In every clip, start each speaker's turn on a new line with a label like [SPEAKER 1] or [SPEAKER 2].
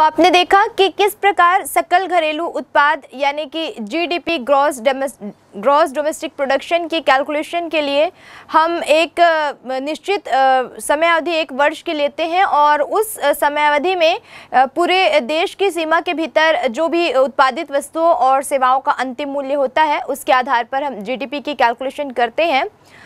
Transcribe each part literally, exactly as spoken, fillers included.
[SPEAKER 1] आपने देखा कि किस प्रकार सकल घरेलू उत्पाद यानी कि GDP gross gross domestic production की कैलकुलेशन के लिए हम एक निश्चित समय अवधि एक वर्ष की लेते हैं और उस समय अवधि में पूरे देश की सीमा के भीतर जो भी उत्पादित वस्तुओं और सेवाओं का अंतिम मूल्य होता है उसके आधार पर हम जीडीपी की कैलकुलेशन करते हैं।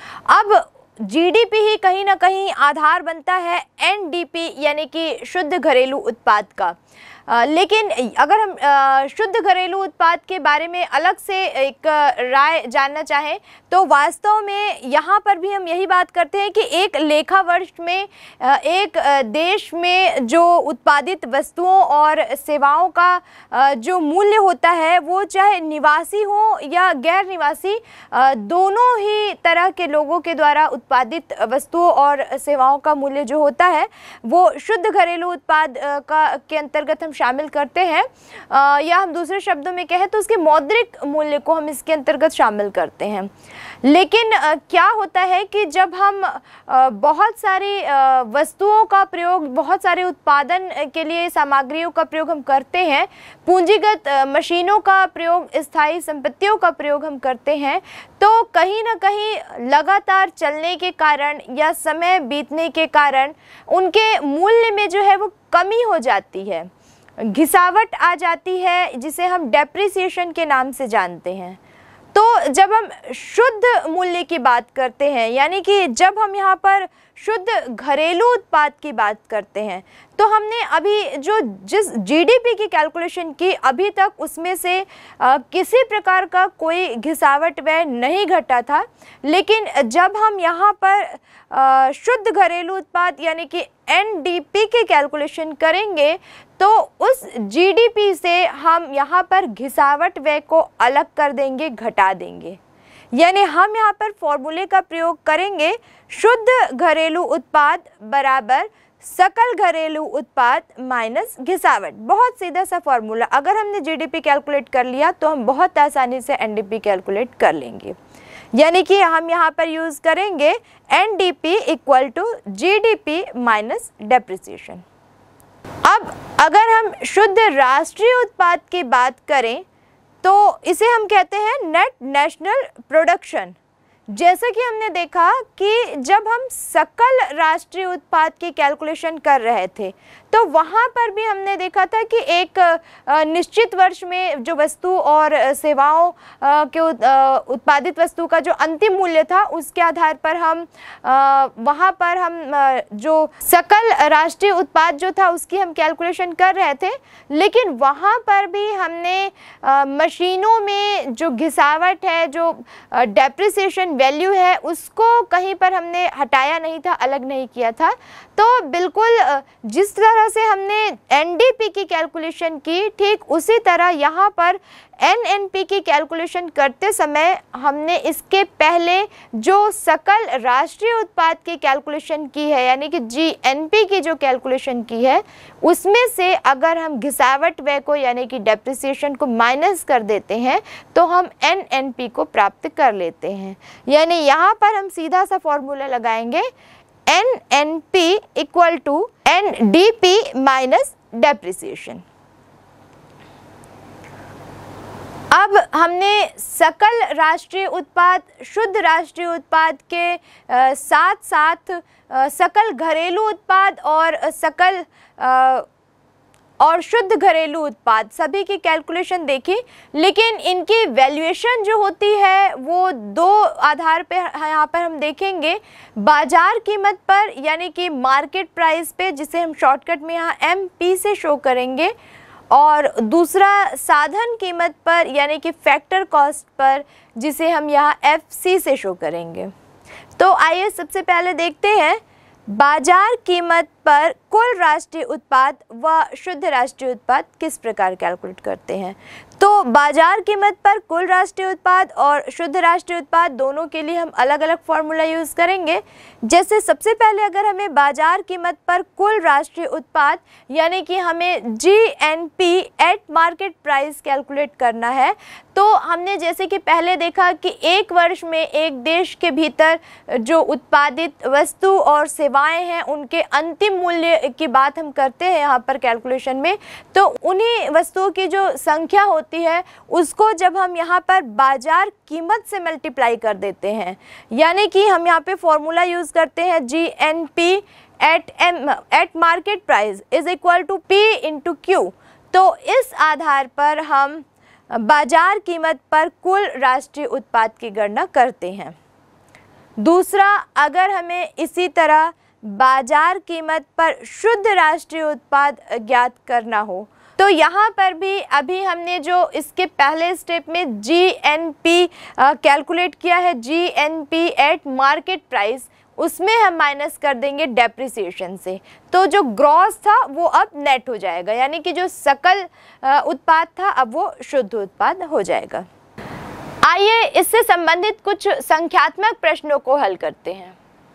[SPEAKER 1] अब जीडीपी ही कहीं ना कहीं आधार बनता है एनडीपी यानी कि शुद्ध घरेलू उत्पाद का। आ, लेकिन अगर हम आ, शुद्ध घरेलू उत्पाद के बारे में अलग से एक राय जानना चाहें तो वास्तव में यहाँ पर भी हम यही बात करते हैं कि एक लेखा वर्ष में आ, एक देश में जो उत्पादित वस्तुओं और सेवाओं का आ, जो मूल्य होता है वो चाहे निवासी हो या गैर निवासी आ, दोनों ही तरह के लोगों के द्वारा उत्पादित वस्तुओं और सेवाओं का मूल्य जो होता है वो शुद्ध घरेलू उत्पाद का के अंतर्गत हम शामिल करते हैं, आ, या हम दूसरे शब्दों में कहें तो उसके मौद्रिक मूल्य को हम इसके अंतर्गत शामिल करते हैं। लेकिन आ, क्या होता है कि जब हम आ, बहुत सारी आ, वस्तुओं का प्रयोग, बहुत सारे उत्पादन के लिए सामग्रियों का प्रयोग हम करते हैं, पूंजीगत आ, मशीनों का प्रयोग, स्थायी संपत्तियों का प्रयोग हम करते हैं, तो कहीं ना कहीं लगातार चलने के कारण या समय बीतने के कारण उनके मूल्य में जो है वो कमी हो जाती है, घिसावट आ जाती है, जिसे हम डेप्रिसिएशन के नाम से जानते हैं। तो जब हम शुद्ध मूल्य की बात करते हैं यानी कि जब हम यहाँ पर शुद्ध घरेलू उत्पाद की बात करते हैं तो हमने अभी जो जिस जीडीपी की कैलकुलेशन की अभी तक उसमें से आ, किसी प्रकार का कोई घिसावट व्यय नहीं घटा था। लेकिन जब हम यहाँ पर आ, शुद्ध घरेलू उत्पाद यानी कि एनडीपी की कैलकुलेशन करेंगे तो उस जीडीपी से हम यहाँ पर घिसावट व्यय को अलग कर देंगे, घटा देंगे। यानी हम यहाँ पर फॉर्मूले का प्रयोग करेंगे शुद्ध घरेलू उत्पाद बराबर सकल घरेलू उत्पाद माइनस घिसावट। बहुत सीधा सा फॉर्मूला, अगर हमने जीडीपी कैलकुलेट कर लिया तो हम बहुत आसानी से एनडीपी कैलकुलेट कर लेंगे। यानी कि हम यहाँ पर यूज़ करेंगे NDP equal to GDP minus depreciation. अब अगर हम शुद्ध राष्ट्रीय उत्पाद की बात करें तो इसे हम कहते हैं नेट नेशनल प्रोडक्शन। जैसे कि हमने देखा कि जब हम सकल राष्ट्रीय उत्पाद की कैलकुलेशन कर रहे थे तो वहाँ पर भी हमने देखा था कि एक निश्चित वर्ष में जो वस्तु और सेवाओं के उत्पादित वस्तु का जो अंतिम मूल्य था उसके आधार पर हम वहाँ पर हम जो सकल राष्ट्रीय उत्पाद जो था उसकी हम कैलकुलेशन कर रहे थे। लेकिन वहाँ पर भी हमने मशीनों में जो घिसावट है, जो डेप्रिसिएशन वैल्यू है, उसको कहीं पर हमने हटाया नहीं था, अलग नहीं किया था। तो बिल्कुल जिस तरह से हमने एनडीपी की कैलकुलेशन की ठीक उसी तरह यहाँ पर एनएनपी की कैलकुलेशन करते समय हमने इसके पहले जो सकल राष्ट्रीय उत्पाद की कैलकुलेशन की है यानी कि जीएनपी की जो कैलकुलेशन की है उसमें से अगर हम घिसावट व्यय को यानी कि डेप्रिसिएशन को माइनस कर देते हैं तो हम एनएनपी को प्राप्त कर लेते हैं। यानी यहाँ पर हम सीधा सा फॉर्मूला लगाएंगे NNP equal to NDP minus depreciation. अब हमने सकल राष्ट्रीय उत्पाद, शुद्ध राष्ट्रीय उत्पाद के आ, साथ साथ आ, सकल घरेलू उत्पाद और सकल आ, और शुद्ध घरेलू उत्पाद सभी की कैलकुलेशन देखी। लेकिन इनकी वैल्यूएशन जो होती है वो दो आधार पे यहाँ पर हम देखेंगे, बाजार कीमत पर यानी कि मार्केट प्राइस पे, जिसे हम शॉर्टकट में यहाँ एम पी से शो करेंगे, और दूसरा साधन कीमत पर यानी कि फैक्टर कॉस्ट पर, जिसे हम यहाँ एफ सी से शो करेंगे। तो आइए सबसे पहले देखते हैं बाजार कीमत पर कुल राष्ट्रीय उत्पाद व शुद्ध राष्ट्रीय उत्पाद किस प्रकार कैलकुलेट करते हैं। तो बाजार कीमत पर कुल राष्ट्रीय उत्पाद और शुद्ध राष्ट्रीय उत्पाद दोनों के लिए हम अलग अलग फॉर्मूला यूज़ करेंगे। जैसे सबसे पहले अगर हमें बाजार कीमत पर कुल राष्ट्रीय उत्पाद यानी कि हमें G N P at market price calculate करना है तो हमने जैसे कि पहले देखा कि एक वर्ष में एक देश के भीतर जो उत्पादित वस्तु और सेवाएं हैं उनके अंतिम मूल्य की बात हम करते हैं यहाँ पर कैलकुलेशन में, तो उन्हीं वस्तुओं की जो संख्या होती है उसको जब हम यहाँ पर बाजार कीमत से मल्टीप्लाई कर देते हैं, यानी कि हम यहाँ पे फॉर्मूला यूज़ करते हैं G N P at M at market price is equal to P into Q. तो इस आधार पर हम बाजार कीमत पर कुल राष्ट्रीय उत्पाद की गणना करते हैं। दूसरा, अगर हमें इसी तरह बाजार कीमत पर शुद्ध राष्ट्रीय उत्पाद ज्ञात करना हो तो यहाँ पर भी अभी हमने जो इसके पहले स्टेप में जी एन पी कैलकुलेट किया है, G N P at market price, उसमें हम माइनस कर देंगे डेप्रिसिएशन से, तो जो ग्रॉस था वो अब नेट हो जाएगा, यानी कि जो सकल उत्पाद था अब वो शुद्ध उत्पाद हो जाएगा। आइए इससे संबंधित कुछ संख्यात्मक प्रश्नों को हल करते हैं।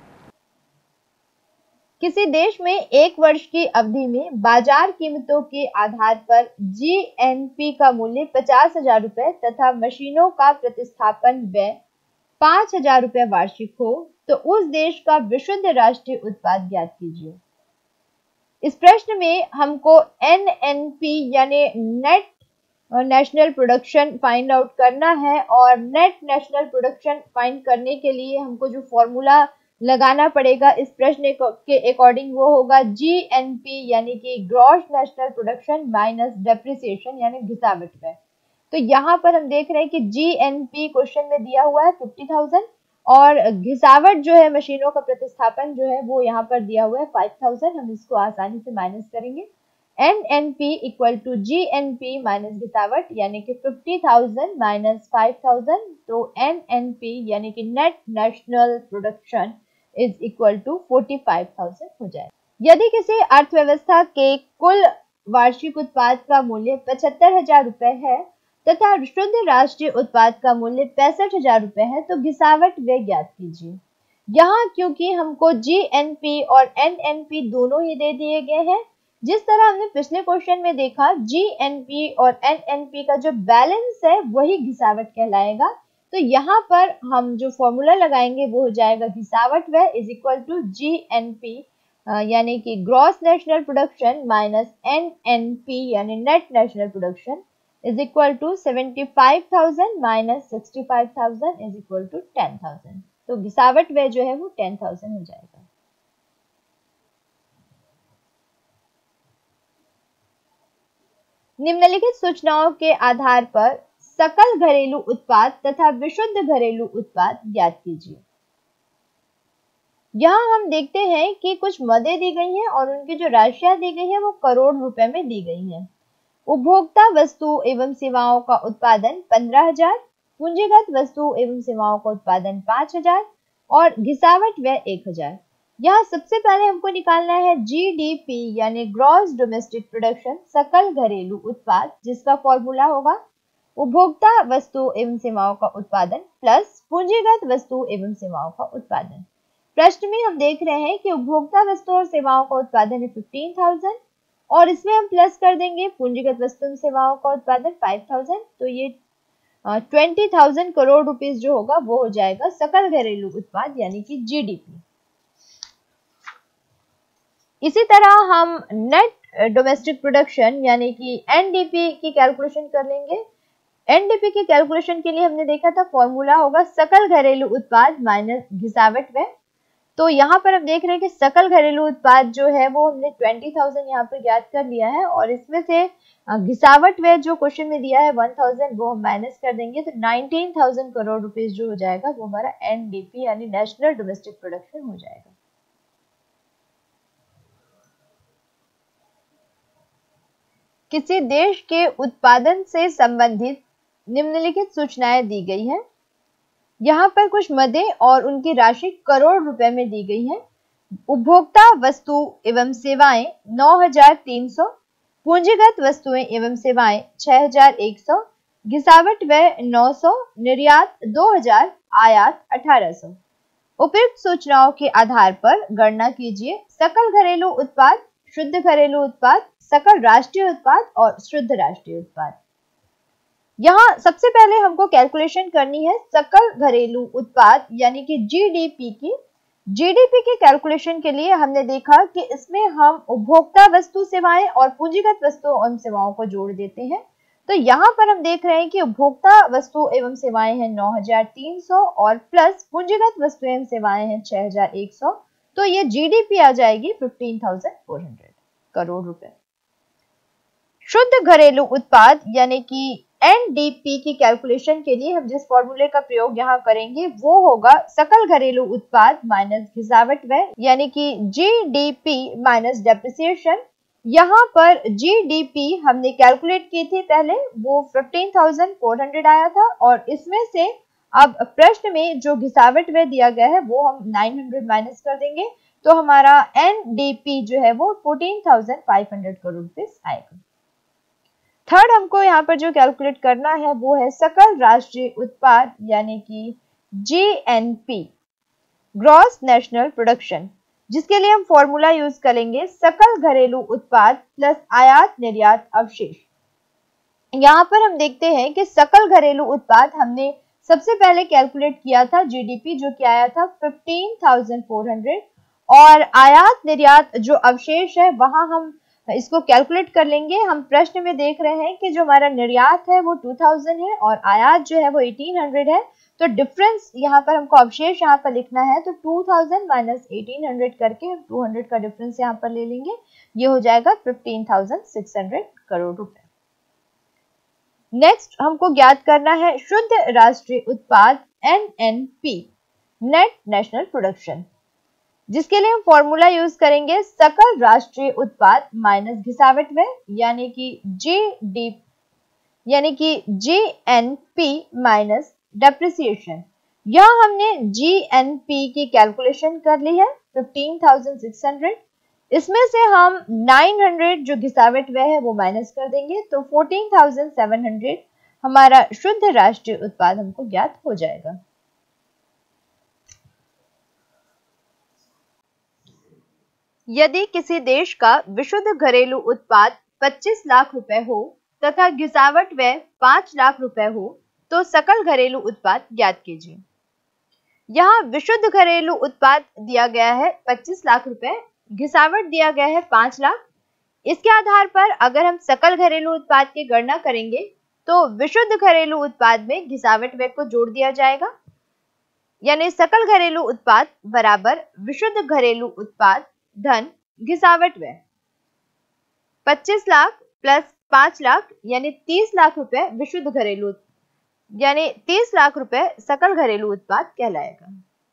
[SPEAKER 1] किसी देश में एक वर्ष की अवधि में बाजार कीमतों के आधार पर जी एन पी का मूल्य पचास हजार रुपये तथा मशीनों का प्रतिस्थापन व्यय पाँच हजार रुपये वार्षिक हो तो उस देश का विशुद्ध राष्ट्रीय उत्पाद ज्ञात कीजिए। इस प्रश्न में हमको एन एन पी यानी net national production find out करना है, और नेट नेशनल प्रोडक्शन फाइंड करने के लिए हमको जो फॉर्मूला लगाना पड़ेगा इस प्रश्न के अकॉर्डिंग वो होगा जी एन पी यानी कि gross national production minus depreciation यानी घिसावट व्यय। तो यहाँ पर हम देख रहे हैं कि जी एन पी क्वेश्चन में दिया हुआ है फिफ्टी थाउजेंड और घिसावट जो है मशीनों का प्रतिस्थापन जो है वो यहाँ पर दिया हुआ है फाइव थाउजेंड। हम इसको आसानी से माइनस करेंगे, N N P equal to G N P minus घिसावट यानी कि fifty thousand minus five thousand, तो एन एन पी यानी कि net national production is equal to forty five thousand हो जाए। यदि किसी अर्थव्यवस्था के कुल वार्षिक उत्पाद का मूल्य पचहत्तर हजार रुपए है तथा शुद्ध राष्ट्रीय उत्पाद का मूल्य पैंसठ हजार रुपए है तो घिसावट व्यय ज्ञात कीजिए। यहाँ क्योंकि हमको जी एन पी और एन एन पी दोनों ही दे दिए गए हैं, जिस तरह हमने पिछले क्वेश्चन में देखा जी एन पी और एन एन पी का जो बैलेंस है वही घिसावट कहलाएगा। तो यहाँ पर हम जो फॉर्मूला लगाएंगे वो हो जाएगा घिसावट व्यय is equal to G N P यानी कि gross national production minus N N P यानी net national production is equal to seventy five thousand minus sixty five thousand is equal to ten thousand. तो घिसावट व्यय जो है वो ten thousand हो जाएगा। निम्नलिखित सूचनाओं के आधार पर सकल घरेलू उत्पाद तथा विशुद्ध घरेलू उत्पाद ज्ञात कीजिए। यहाँ हम देखते हैं कि कुछ मदें दी गई हैं और उनकी जो राशियां दी गई है वो करोड़ रुपए में दी गई हैं। उपभोक्ता वस्तु एवं सेवाओं का उत्पादन पंद्रह हजार, पूंजीगत वस्तु एवं सेवाओं का उत्पादन पांच हजार और घिसावट व्यय एक हजार। यहाँ सबसे पहले हमको निकालना है जी डी पी यानी ग्रॉस डोमेस्टिक प्रोडक्शन सकल घरेलू उत्पाद, जिसका फॉर्मूला होगा उपभोक्ता वस्तु एवं सेवाओं का उत्पादन प्लस पूंजीगत वस्तु एवं सेवाओं का उत्पादन। प्रश्न में हम देख रहे हैं कि उपभोक्ता वस्तु और सेवाओं का उत्पादन है फिफ्टीन थाउजेंड और इसमें हम प्लस कर देंगे पूंजीगत वस्तु एवं सेवाओं का उत्पादन फाइव थाउजेंड, तो ये ट्वेंटी थाउजेंड करोड़ रुपीस जो होगा वो हो जाएगा सकल घरेलू उत्पाद यानी कि जी डी पी। इसी तरह हम नेट डोमेस्टिक प्रोडक्शन यानी कि एन डी पी की कैलकुलेशन कर लेंगे। एन डी पी की कैलकुलेशन के लिए हमने देखा था फॉर्मूला होगा सकल घरेलू उत्पाद माइनस घिसावट व्यय। तो यहाँ पर हम देख रहे हैं कि सकल घरेलू उत्पाद जो है वो हमने ट्वेंटी थाउजेंड यहाँ पर ज्ञात कर लिया है और इसमें से घिसावट व्यय जो क्वेश्चन में दिया है वन थाउजेंड वो हम माइनस कर देंगे, तो नाइनटीन थाउजेंड करोड़ रुपीस जो हो जाएगा वो हमारा एन डी पी यानी नेशनल डोमेस्टिक प्रोडक्शन हो जाएगा। किसी देश के उत्पादन से संबंधित निम्नलिखित सूचनाएं दी गई हैं। यहाँ पर कुछ मदें और उनकी राशि करोड़ रुपए में दी गई है। उपभोक्ता वस्तु एवं सेवाएं नौ हजार तीन सौ, पूंजीगत वस्तुएं एवं सेवाएं छह हजार एक सौ, घिसावट व्यय नौ सौ, निर्यात दो हजार, आयात अठारह सौ। उपयुक्त सूचनाओं के आधार पर गणना कीजिए सकल घरेलू उत्पाद, शुद्ध घरेलू उत्पाद, सकल राष्ट्रीय उत्पाद और शुद्ध राष्ट्रीय उत्पाद। यहाँ सबसे पहले हमको कैलकुलेशन करनी है सकल घरेलू उत्पाद यानी कि जी डी पी की, जीडीपी की कैलकुलेशन के लिए हमने देखा कि इसमें हम उपभोक्ता वस्तु सेवाएं और पूंजीगत वस्तुओं एवं सेवाओं को जोड़ देते हैं। तो यहाँ पर हम देख रहे हैं कि उपभोक्ता वस्तु एवं सेवाएं हैं नौ हज़ार तीन सौ और प्लस पूंजीगत वस्तु एवं सेवाएं हैं छह हज़ार एक सौ। तो ये जीडीपी आ जाएगी पंद्रह हज़ार चार सौ करोड़ रुपए। शुद्ध घरेलू उत्पाद यानी कि एनडीपी की कैलकुलेशन के लिए हम जिस फॉर्मूले का प्रयोग यहाँ करेंगे वो होगा सकल घरेलू उत्पाद माइनस घिसावट व्यय यानी कि जीडीपी माइनस डेप्रिसिएशन। यहाँ पर जीडीपी हमने कैलकुलेट की थी पहले, वो पंद्रह हज़ार चार सौ आया था और इसमें से अब प्रश्न में जो घिसावट व्यय दिया गया है वो हम नौ सौ माइनस कर देंगे, तो हमारा एनडीपी जो है वो चौदह हज़ार पाँच सौ करोड़ रुपए आएगा। थर्ड हमको यहाँ पर जो कैलकुलेट करना है वो है सकल राष्ट्रीय उत्पाद यानी कि जीएनपी, ग्रॉस नेशनल प्रोडक्शन, जिसके लिए हम फॉर्मूला यूज करेंगे सकल घरेलू उत्पाद प्लस आयात निर्यात अवशेष। यहाँ पर हम देखते हैं कि सकल घरेलू उत्पाद हमने सबसे पहले कैलकुलेट किया था जीडीपी जो कि आया था पंद्रह हज़ार चार सौ और आयात निर्यात जो अवशेष है वहां हम इसको कैलकुलेट कर लेंगे। हम प्रश्न में देख रहे हैं कि जो हमारा निर्यात है वो दो हज़ार है और आयात जो है वो अठारह सौ है, तो डिफरेंस यहाँ पर हमको अवशेष यहाँ पर लिखना है, तो दो हज़ार माइनस अठारह सौ करके हम दो सौ का डिफरेंस यहाँ पर ले लेंगे, ये हो जाएगा पंद्रह हज़ार छह सौ करोड़ रुपए। नेक्स्ट हमको ज्ञात करना है शुद्ध राष्ट्रीय उत्पाद एनएनपी, नेट नेशनल प्रोडक्शन, जिसके लिए हम फॉर्मूला यूज करेंगे सकल राष्ट्रीय उत्पाद माइनस घिसावट व्यय यानी कि जीडी यानी कि जीएनपी माइनस डेप्रिसिएशन। यह हमने जीएनपी की कैलकुलेशन कर ली है पंद्रह हज़ार छह सौ, इसमें से हम नौ सौ जो घिसावट व्यय है वो माइनस कर देंगे, तो चौदह हज़ार सात सौ हमारा शुद्ध राष्ट्रीय उत्पाद हमको ज्ञात हो जाएगा। यदि किसी देश का विशुद्ध घरेलू उत्पाद पच्चीस लाख रुपए हो तथा घिसावट व्यय पाँच लाख रुपए हो तो सकल घरेलू उत्पाद ज्ञात कीजिए। यहाँ विशुद्ध घरेलू उत्पाद दिया गया है पच्चीस लाख रुपए, घिसावट दिया गया है पाँच लाख। इसके आधार पर अगर हम सकल घरेलू उत्पाद की गणना करेंगे तो विशुद्ध घरेलू उत्पाद में घिसावट व्यय को जोड़ दिया जाएगा, यानी सकल घरेलू उत्पाद बराबर विशुद्ध घरेलू उत्पाद धन घिसावट व्यय। पच्चीस लाख प्लस पाँच लाख यानी तीस लाख रुपए विशुद्ध घरेलू यानी तीस लाख रुपए सकल घरेलू उत्पाद कहलाएगा।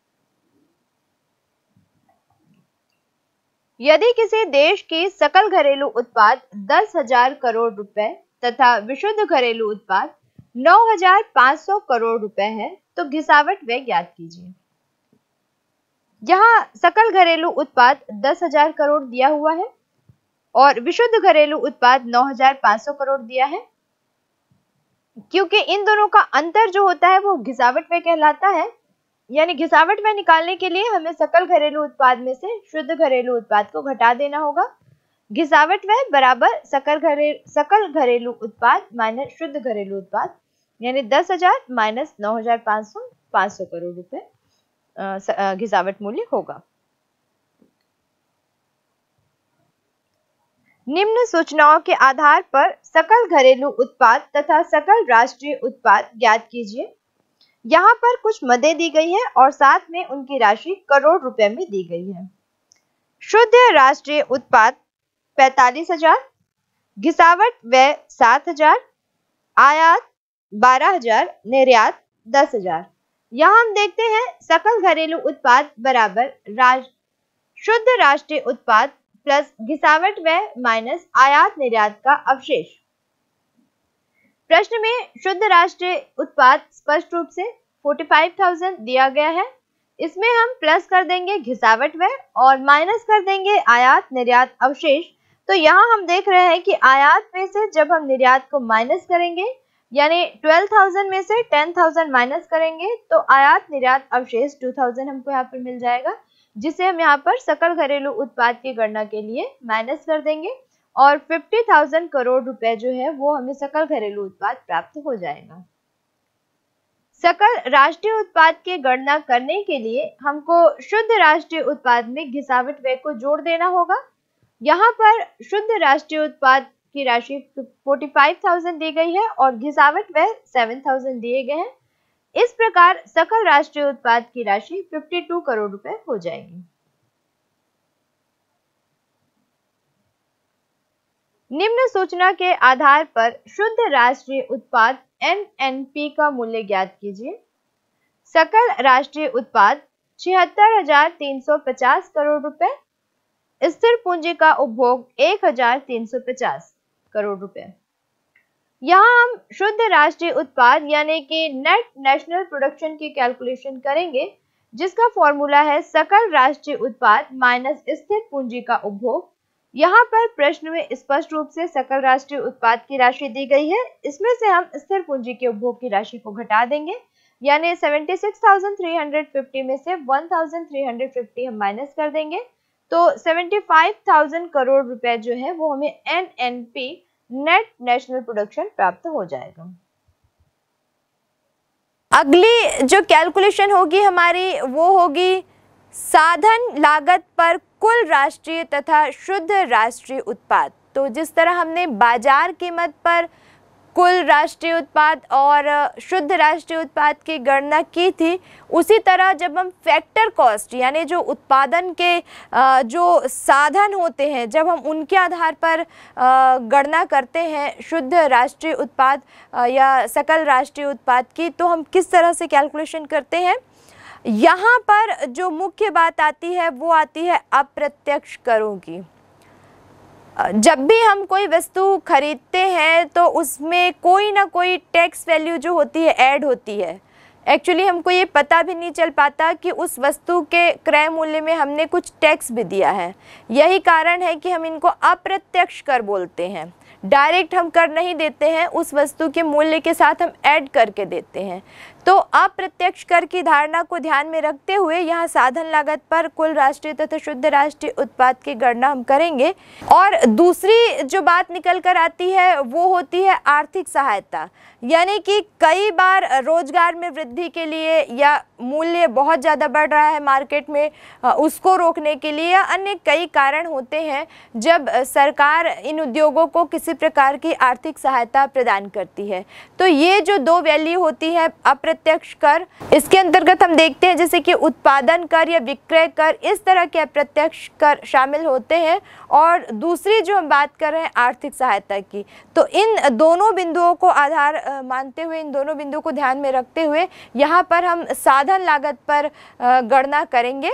[SPEAKER 1] यदि किसी देश की सकल घरेलू उत्पाद दस हजार करोड़ रुपए तथा विशुद्ध घरेलू उत्पाद नौ हजार पाँच सौ करोड़ रुपए है तो घिसावट व्यय ज्ञात कीजिए। यहाँ सकल घरेलू उत्पाद दस हजार करोड़ दिया हुआ है और विशुद्ध घरेलू उत्पाद नौ हजार पाँच सौ करोड़ दिया है। क्योंकि इन दोनों का अंतर जो होता है वो घिसावट व्यय कहलाता है, यानी घिसावट व्यय निकालने के लिए हमें सकल घरेलू उत्पाद में से शुद्ध घरेलू उत्पाद को घटा देना होगा। घिसावट व्यय बराबर सकल घरे सकल घरेलू उत्पाद माइनस शुद्ध घरेलू उत्पाद, यानी दस हजार माइनस नौ हजार पाँच सौ पाँच सौ करोड़ रुपए घिसावट मूल्य होगा। निम्न सूचनाओं के आधार पर सकल घरेलू उत्पाद तथा सकल राष्ट्रीय उत्पाद ज्ञात कीजिए। यहाँ पर कुछ मदें दी गई है और साथ में उनकी राशि करोड़ रुपए में दी गई है। शुद्ध राष्ट्रीय उत्पाद पैंतालीस हजार, घिसावट व्यय सात हजार, आयात बारह हजार, निर्यात दस हजार। यहाँ हम देखते हैं सकल घरेलू उत्पाद बराबर राज, शुद्ध राष्ट्रीय उत्पाद प्लस घिसावट व्यय माइनस आयात निर्यात का अवशेष। प्रश्न में शुद्ध राष्ट्रीय उत्पाद स्पष्ट रूप से पैंतालीस हज़ार दिया गया है, इसमें हम प्लस कर देंगे घिसावट व्यय और माइनस कर देंगे आयात निर्यात अवशेष। तो यहाँ हम देख रहे हैं कि आयात में से जब हम निर्यात को माइनस करेंगे यानी बारह हज़ार में से दस हज़ार माइनस करेंगे तो आयात निर्यात अवशेष दो हज़ार हमको यहाँ पर मिल जाएगा, जिसे हम यहाँ पर सकल घरेलू उत्पाद की गणना के लिए माइनस कर देंगे और पचास हज़ार करोड़ रुपए जो है वो हमें सकल घरेलू उत्पाद प्राप्त हो जाएगा। सकल राष्ट्रीय उत्पाद की गणना करने के लिए हमको शुद्ध राष्ट्रीय उत्पाद में घिसावट व्यय को जोड़ देना होगा। यहाँ पर शुद्ध राष्ट्रीय उत्पाद की राशि पैंतालीस हज़ार दी गई है और घिसावट व्यय सात हज़ार दिए गए हैं। इस प्रकार सकल राष्ट्रीय उत्पाद की राशि बावन करोड़ रुपए हो जाएगी। निम्न सूचना के आधार पर शुद्ध राष्ट्रीय उत्पाद एन एन पी का मूल्य ज्ञात कीजिए। सकल राष्ट्रीय उत्पाद छिहत्तर हजार तीन सौ पचास करोड़ रुपए, स्थिर पूंजी का उपभोग एक हजार तीन सौ पचास करोड़ रुपए। यहाँ हम शुद्ध राष्ट्रीय उत्पाद यानी कि नेट नेशनल प्रोडक्शन की कैलकुलेशन करेंगे, जिसका फॉर्मूला है सकल राष्ट्रीय उत्पाद माइनस स्थिर पूंजी का उपभोग। यहाँ पर प्रश्न में स्पष्ट रूप से सकल राष्ट्रीय उत्पाद की राशि दी गई है, इसमें से हम स्थिर पूंजी के उपभोग की राशि को घटा देंगे, यानी छिहत्तर हजार तीन सौ पचास में से एक हजार तीन सौ पचास हम माइनस कर देंगे, तो पचहत्तर हजार करोड़ रुपए जो है वो हमें N N P net national production प्राप्त हो जाएगा। अगली जो कैलकुलेशन होगी हमारी वो होगी साधन लागत पर कुल राष्ट्रीय तथा शुद्ध राष्ट्रीय उत्पाद। तो जिस तरह हमने बाजार कीमत पर कुल राष्ट्रीय उत्पाद और शुद्ध राष्ट्रीय उत्पाद की गणना की थी, उसी तरह जब हम फैक्टर कॉस्ट यानी जो उत्पादन के जो साधन होते हैं, जब हम उनके आधार पर गणना करते हैं शुद्ध राष्ट्रीय उत्पाद या सकल राष्ट्रीय उत्पाद की, तो हम किस तरह से कैलकुलेशन करते हैं। यहाँ पर जो मुख्य बात आती है वो आती है अप्रत्यक्ष करों की। जब भी हम कोई वस्तु खरीदते हैं तो उसमें कोई ना कोई टैक्स वैल्यू जो होती है ऐड होती है। एक्चुअली हमको ये पता भी नहीं चल पाता कि उस वस्तु के क्रय मूल्य में हमने कुछ टैक्स भी दिया है। यही कारण है कि हम इनको अप्रत्यक्ष कर बोलते हैं। डायरेक्ट हम कर नहीं देते हैं, उस वस्तु के मूल्य के साथ हम ऐड करके देते हैं। तो अप्रत्यक्ष कर की धारणा को ध्यान में रखते हुए यहाँ साधन लागत पर कुल राष्ट्रीय तथा शुद्ध राष्ट्रीय उत्पाद की गणना हम करेंगे। और दूसरी जो बात निकल कर आती है वो होती है आर्थिक सहायता, यानी कि कई बार रोजगार में वृद्धि के लिए या मूल्य बहुत ज़्यादा बढ़ रहा है मार्केट में, उसको रोकने के लिए या अन्य कई कारण होते हैं जब सरकार इन उद्योगों को किसी प्रकार की आर्थिक सहायता प्रदान करती है। तो ये जो दो वैल्यू होती है अप्रत्यक्ष कर, इसके अंतर्गत हम देखते हैं जैसे कि उत्पादन कर या विक्रय कर, इस तरह के अप्रत्यक्ष कर शामिल होते हैं। और दूसरी जो हम बात कर रहे हैं आर्थिक सहायता की, तो इन दोनों बिंदुओं को आधार मानते हुए, इन दोनों बिंदुओं को ध्यान में रखते हुए यहाँ पर हम साधन लागत पर गणना करेंगे।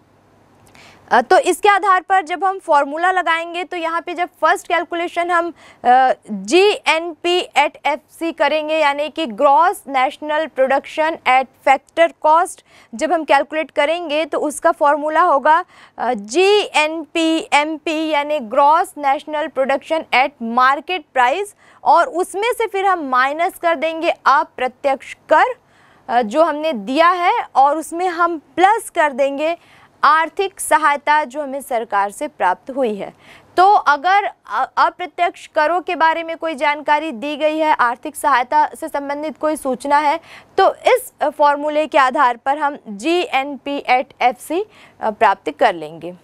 [SPEAKER 1] तो इसके आधार पर जब हम फॉर्मूला लगाएंगे तो यहाँ पे जब फर्स्ट कैलकुलेशन हम G N P at F C करेंगे, यानी कि gross national production at factor cost, जब हम कैलकुलेट करेंगे तो उसका फॉर्मूला होगा G N P M P यानी gross national production at market price, और उसमें से फिर हम माइनस कर देंगे अप्रत्यक्ष कर जो हमने दिया है, और उसमें हम प्लस कर देंगे आर्थिक सहायता जो हमें सरकार से प्राप्त हुई है। तो अगर अप्रत्यक्ष करों के बारे में कोई जानकारी दी गई है, आर्थिक सहायता से संबंधित कोई सूचना है, तो इस फॉर्मूले के आधार पर हम G N P at F C प्राप्त कर लेंगे।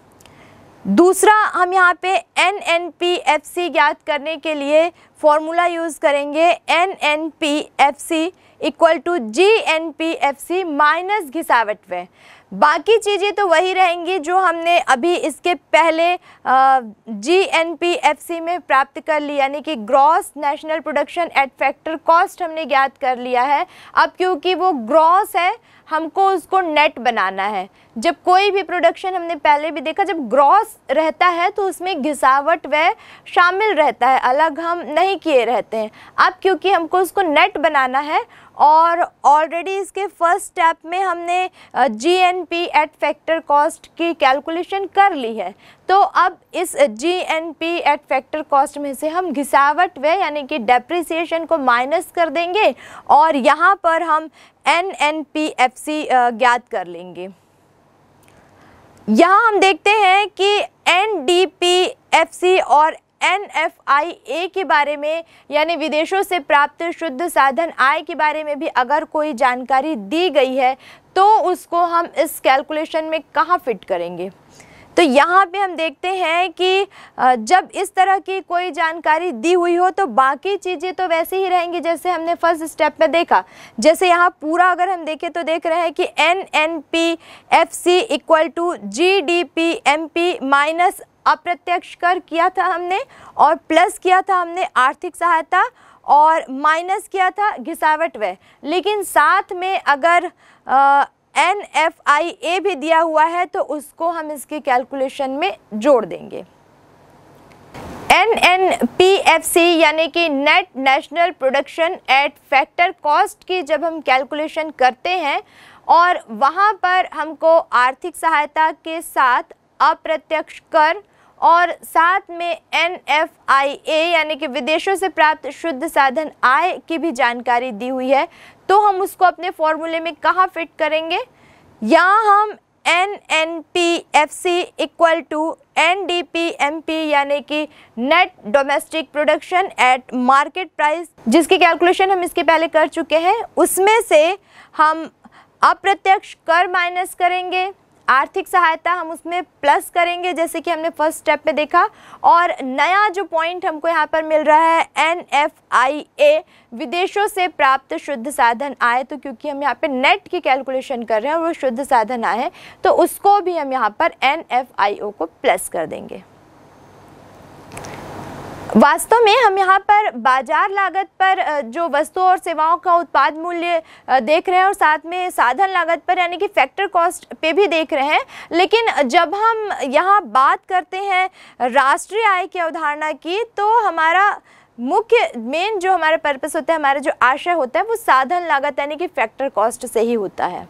[SPEAKER 1] दूसरा, हम यहाँ पे N N P F C ज्ञात करने के लिए फॉर्मूला यूज़ करेंगे N N P F C equal to G N P F C minus घिसावट व्यय। बाकी चीज़ें तो वही रहेंगी जो हमने अभी इसके पहले G N P F C में प्राप्त कर ली, यानी कि gross national production at factor cost हमने ज्ञात कर लिया है। अब क्योंकि वो ग्रॉस है, हमको उसको नेट बनाना है। जब कोई भी प्रोडक्शन, हमने पहले भी देखा, जब ग्रॉस रहता है तो उसमें घिसावट व्यय शामिल रहता है, अलग हम नहीं किए रहते हैं। अब क्योंकि हमको उसको नेट बनाना है और ऑलरेडी इसके फर्स्ट स्टेप में हमने G N P at factor cost की कैलकुलेशन कर ली है, तो अब इस G N P at factor cost में से हम घिसावट व्यय यानी कि डेप्रिसिएशन को माइनस कर देंगे और यहाँ पर हम N N P F C ज्ञात कर लेंगे। यहाँ हम देखते हैं कि N D P F C और एन एफ आई ए के बारे में यानी विदेशों से प्राप्त शुद्ध साधन आय के बारे में भी अगर कोई जानकारी दी गई है तो उसको हम इस कैलकुलेशन में कहाँ फिट करेंगे। तो यहाँ पे हम देखते हैं कि जब इस तरह की कोई जानकारी दी हुई हो तो बाकी चीज़ें तो वैसे ही रहेंगी जैसे हमने फर्स्ट स्टेप में देखा। जैसे यहाँ पूरा अगर हम देखें तो देख रहे हैं कि N N P F C equal to G D P M P minus अप्रत्यक्ष कर किया था हमने और प्लस किया था हमने आर्थिक सहायता और माइनस किया था घिसावट व्यय। लेकिन साथ में अगर आ, एन एफ आई ए भी दिया हुआ है तो उसको हम इसके कैलकुलेशन में जोड़ देंगे। N N P F C यानी कि net national production at factor cost की जब हम कैलकुलेशन करते हैं और वहाँ पर हमको आर्थिक सहायता के साथ अप्रत्यक्ष कर और साथ में एन एफ आई ए यानी कि विदेशों से प्राप्त शुद्ध साधन आय की भी जानकारी दी हुई है, तो हम उसको अपने फॉर्मूले में कहाँ फिट करेंगे। यहाँ हम N N P F C equal to N D P M P यानी कि net domestic production at market price, जिसकी कैलकुलेशन हम इसके पहले कर चुके हैं, उसमें से हम अप्रत्यक्ष कर माइनस करेंगे, आर्थिक सहायता हम उसमें प्लस करेंगे जैसे कि हमने फर्स्ट स्टेप में देखा। और नया जो पॉइंट हमको यहाँ पर मिल रहा है एन एफ आई ए विदेशों से प्राप्त शुद्ध साधन आय, तो क्योंकि हम यहाँ पे नेट की कैलकुलेशन कर रहे हैं और वो शुद्ध साधन आय है तो उसको भी हम यहाँ पर एन एफ आई ओ को प्लस कर देंगे। वास्तव में हम यहाँ पर बाजार लागत पर जो वस्तुओं और सेवाओं का उत्पाद मूल्य देख रहे हैं और साथ में साधन लागत पर यानी कि फैक्टर कॉस्ट पे भी देख रहे हैं। लेकिन जब हम यहाँ बात करते हैं राष्ट्रीय आय की अवधारणा की तो हमारा मुख्य मेन जो हमारा पर्पस होता है, हमारा जो आशय होता है वो साधन लागत यानी कि फैक्टर कॉस्ट से ही होता है।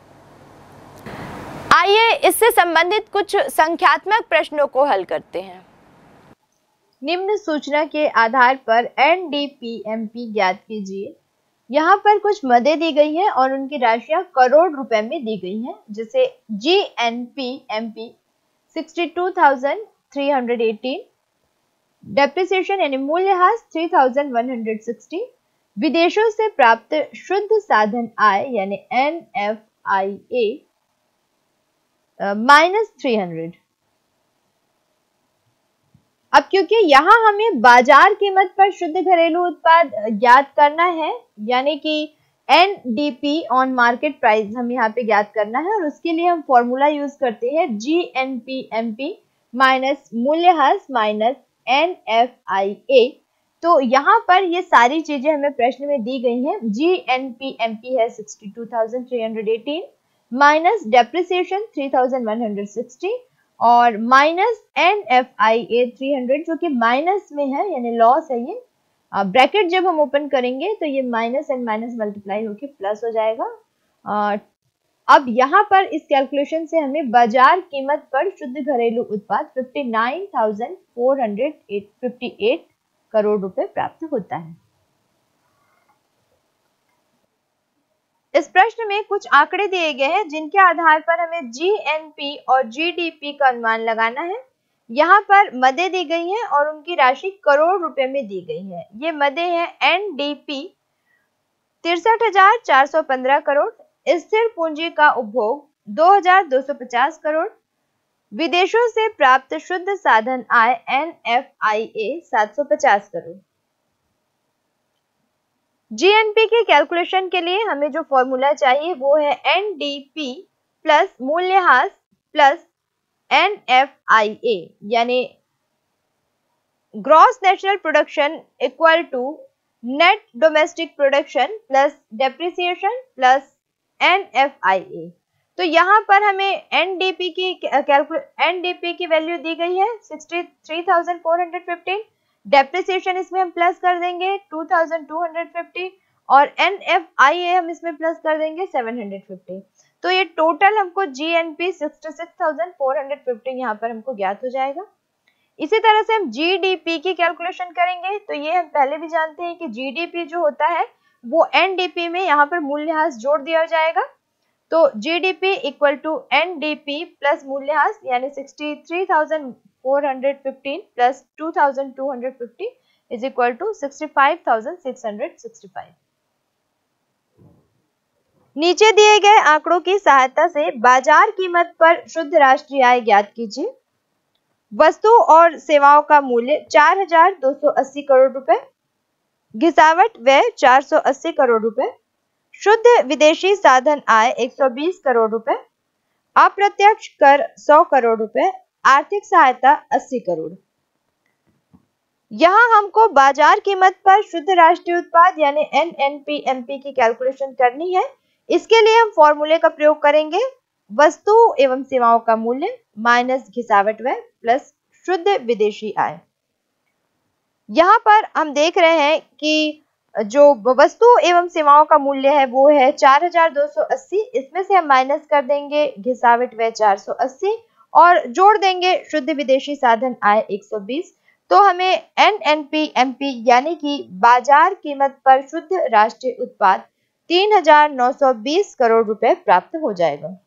[SPEAKER 1] आइए इससे संबंधित कुछ संख्यात्मक प्रश्नों को हल करते हैं। निम्न सूचना के आधार पर N D P M P ज्ञात कीजिए। यहाँ पर कुछ मदें दी गई हैं और उनकी राशियाँ करोड़ रुपए में दी गई हैं, जैसे G N P M P sixty two thousand three hundred eighteen, depreciation यानी मूल्यह्रास three thousand one hundred sixty, विदेशों से प्राप्त शुद्ध साधन आय यानी N F I A minus three hundred. अब क्योंकि यहाँ हमें बाजार कीमत पर शुद्ध घरेलू उत्पाद ज्ञात करना है यानी कि N D P on market price हम यहाँ पे ज्ञात करना है और उसके लिए हम फॉर्मूला यूज करते हैं G N P M P minus मूल्यह्रास minus N F I A. तो यहाँ पर ये सारी चीजें हमें प्रश्न में दी गई हैं। G N P M P है sixty two thousand three hundred eighteen minus depreciation three thousand one hundred sixty और minus N F I A three hundred जो कि माइनस में है यानी लॉस है। ये ब्रैकेट जब हम ओपन करेंगे तो ये माइनस एंड माइनस मल्टीप्लाई होकर प्लस हो जाएगा। आ, अब यहाँ पर इस कैलकुलेशन से हमें बाजार कीमत पर शुद्ध घरेलू उत्पाद fifty nine thousand four hundred fifty eight crore रुपए प्राप्त होता है। इस प्रश्न में कुछ आंकड़े दिए गए हैं जिनके आधार पर हमें जी एन पी और जी डी पी का अनुमान लगाना है। यहाँ पर मदें दी गई हैं और उनकी राशि करोड़ रुपए में दी गई है। ये मदें हैं एन डी पी तिरसठ हजार चार सौ पंद्रह करोड़, स्थिर पूंजी का उपभोग दो हजार दो सौ पचास करोड़, विदेशों से प्राप्त शुद्ध साधन आय एन एफ आई ए सात सौ पचास करोड़। जी एन पी के कैलकुलेशन के लिए हमें जो फॉर्मूला चाहिए वो है एन डी पी प्लस मूल्यह्रास plus N F I A यानी gross national production equal to net domestic production plus depreciation plus N F I A. तो यहाँ पर हमें एन डी पी की एन डी पी की वैल्यू दी गई है sixty three thousand four hundred fifteen, depreciation इसमें हम प्लस कर देंगे two thousand two hundred fifty और एन एफ आई ए हम इसमें प्लस कर देंगे सेवन हंड्रेड फिफ्टी। तो ये टोटल हमको G N P sixty six thousand four hundred fifty यहाँ पर हमको ज्ञात हो जाएगा। इसी तरह से हम जी डी पी की कैलकुलेशन करेंगे तो ये हम पहले भी जानते हैं कि जी डी पी जो होता है वो एन डी पी में यहाँ पर मूल्यह्रास जोड़ दिया जाएगा। तो G D P equal to N D P plus मूल्यह्रास यानी sixty three thousand four hundred fifteen plus two thousand two hundred fifty is equal to sixty five thousand six hundred sixty five. नीचे दिए गए आंकड़ों की सहायता से बाजार कीमत पर शुद्ध राष्ट्रीय आय ज्ञात कीजिए। वस्तु और सेवाओं का मूल्य चार हजार दो सौ अस्सी करोड़ रुपए, घिसावट व्यय चार सौ अस्सी करोड़ रुपए, शुद्ध विदेशी साधन आय एक सौ बीस करोड़ रुपए, अप्रत्यक्ष कर सौ करोड़ रुपए, आर्थिक सहायता अस्सी करोड़। यहाँ हमको बाजार कीमत पर शुद्ध राष्ट्रीय उत्पाद यानी N N P M P की कैलकुलेशन करनी है। इसके लिए हम फॉर्मूले का प्रयोग करेंगे, वस्तु एवं सेवाओं का मूल्य माइनस घिसावट व्यय प्लस शुद्ध विदेशी आय। यहाँ पर हम देख रहे हैं कि जो वस्तु एवं सेवाओं का मूल्य है वो है चार हजार दो सौ अस्सी, इसमें से हम माइनस कर देंगे घिसावट व्यय चार सौ अस्सी और जोड़ देंगे शुद्ध विदेशी साधन आय एक सौ बीस। तो हमें N N P M P यानी कि बाजार कीमत पर शुद्ध राष्ट्रीय उत्पाद तीन हजार नौ सौ बीस करोड़ रुपए प्राप्त हो जाएगा।